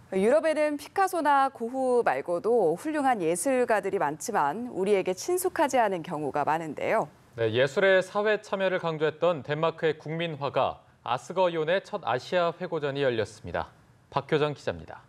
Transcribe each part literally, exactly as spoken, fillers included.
유럽에는 피카소나 고흐 말고도 훌륭한 예술가들이 많지만 우리에게 친숙하지 않은 경우가 많은데요. 네, 예술의 사회 참여를 강조했던 덴마크의 국민화가 아스거 요네 첫 아시아 회고전이 열렸습니다. 박효정 기자입니다.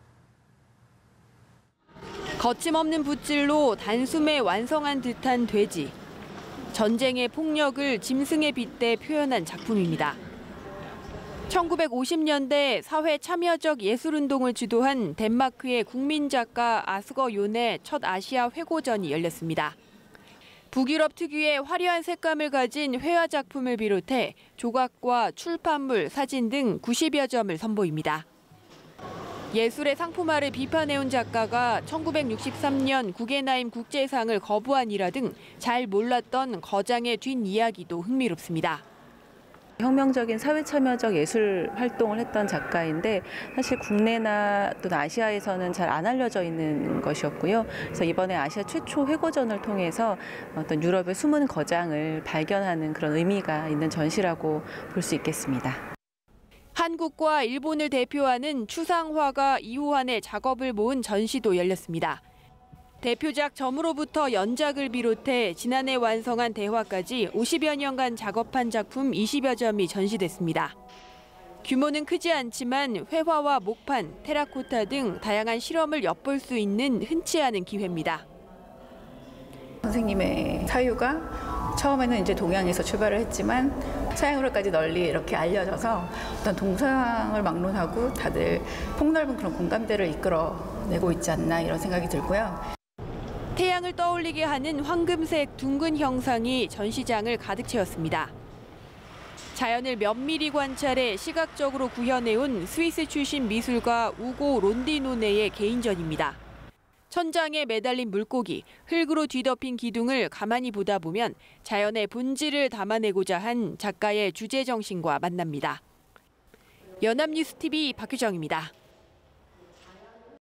거침없는 붓질로 단숨에 완성한 듯한 돼지. 전쟁의 폭력을 짐승에 빗대 표현한 작품입니다. 천구백오십 년대 사회 참여적 예술운동을 주도한 덴마크의 국민작가 아스거 요네 첫 아시아 회고전이 열렸습니다. 북유럽 특유의 화려한 색감을 가진 회화 작품을 비롯해 조각과 출판물, 사진 등 구십여 점을 선보입니다. 예술의 상품화를 비판해온 작가가 천구백육십삼 년 구겐하임 국제상을 거부한 일화 등 잘 몰랐던 거장의 뒷이야기도 흥미롭습니다. 혁명적인 사회 참여적 예술 활동을 했던 작가인데 사실 국내나 또 아시아에서는 잘 안 알려져 있는 것이었고요. 그래서 이번에 아시아 최초 회고전을 통해서 어떤 유럽의 숨은 거장을 발견하는 그런 의미가 있는 전시라고 볼 수 있겠습니다. 한국과 일본을 대표하는 추상화가 이호환의 작업을 모은 전시도 열렸습니다. 대표작 점으로부터 연작을 비롯해 지난해 완성한 대화까지 오십여 년간 작업한 작품 이십여 점이 전시됐습니다. 규모는 크지 않지만 회화와 목판, 테라코타 등 다양한 실험을 엿볼 수 있는 흔치 않은 기회입니다. 선생님의 사유가 처음에는 이제 동양에서 출발을 했지만 서양으로까지 널리 이렇게 알려져서 어떤 동서양을 막론하고 다들 폭넓은 그런 공감대를 이끌어내고 있지 않나 이런 생각이 들고요. 태양을 떠올리게 하는 황금색 둥근 형상이 전시장을 가득 채웠습니다. 자연을 면밀히 관찰해 시각적으로 구현해온 스위스 출신 미술가 우고 론디노네의 개인전입니다. 천장에 매달린 물고기, 흙으로 뒤덮인 기둥을 가만히 보다 보면 자연의 본질을 담아내고자 한 작가의 주제 정신과 만납니다. 연합뉴스티비 박효정입니다.